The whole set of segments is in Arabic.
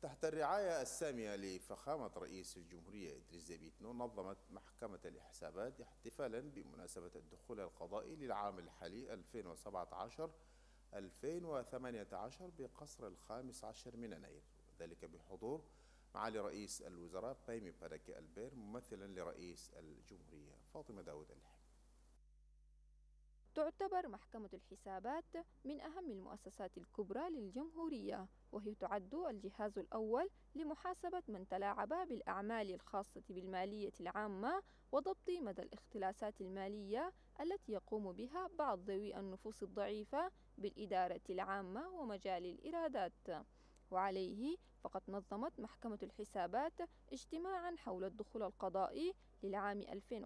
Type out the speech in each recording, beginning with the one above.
تحت الرعاية السامية لفخامة رئيس الجمهورية إدريس ديبي إتنو، نظمت محكمة الحسابات احتفالا بمناسبة الدخول القضائي للعام الحالي 2017-2018 بقصر الخامس عشر من يناير، وذلك بحضور معالي رئيس الوزراء بايمي باداكي ألبير ممثلا لرئيس الجمهورية. فاطمة داود الحي. تعتبر محكمة الحسابات من أهم المؤسسات الكبرى للجمهورية، وهي تعد الجهاز الأول لمحاسبة من تلاعب بالأعمال الخاصة بالمالية العامة وضبط مدى الاختلاسات المالية التي يقوم بها بعض ذوي النفوس الضعيفة بالإدارة العامة ومجال الإيرادات. وعليه فقد نظمت محكمة الحسابات اجتماعا حول الدخول القضائي للعام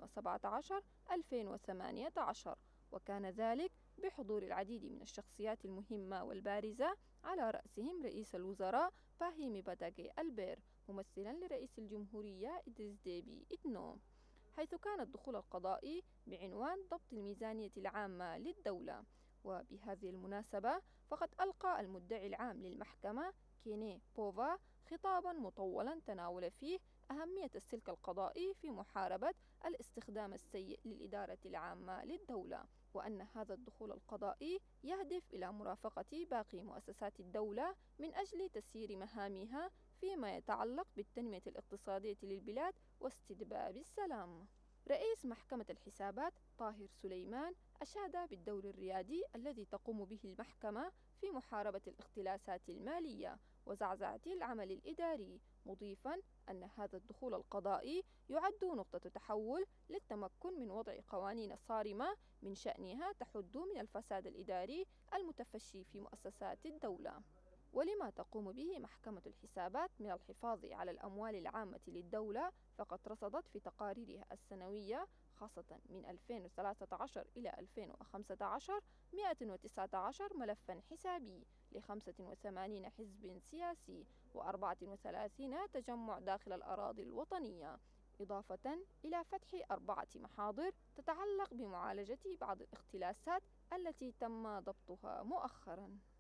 2017-2018، وكان ذلك بحضور العديد من الشخصيات المهمة والبارزة، على رأسهم رئيس الوزراء فاهيمي باداكي ألبير ممثلا لرئيس الجمهورية إدريس ديبي إتنو، حيث كان الدخول القضائي بعنوان ضبط الميزانية العامة للدولة. وبهذه المناسبة فقد ألقى المدعي العام للمحكمة كيني بوفا خطابا مطولا تناول فيه أهمية السلك القضائي في محاربة الاستخدام السيء للإدارة العامة للدولة، وأن هذا الدخول القضائي يهدف إلى مرافقة باقي مؤسسات الدولة من أجل تسيير مهامها فيما يتعلق بالتنمية الاقتصادية للبلاد واستتباب السلام. رئيس محكمة الحسابات طاهر سليمان أشاد بالدور الريادي الذي تقوم به المحكمة في محاربة الاختلاسات المالية وزعزعة العمل الإداري، مضيفاً أن هذا الدخول القضائي يعد نقطة تحول للتمكن من وضع قوانين صارمة من شأنها تحد من الفساد الإداري المتفشي في مؤسسات الدولة. ولما تقوم به محكمة الحسابات من الحفاظ على الأموال العامة للدولة، فقد رصدت في تقاريرها السنوية خاصة من 2013 إلى 2015 119 ملفا حسابي ل 85 حزب سياسي و34 تجمع داخل الأراضي الوطنية، إضافة إلى فتح 4 محاضر تتعلق بمعالجة بعض الاختلاسات التي تم ضبطها مؤخرا.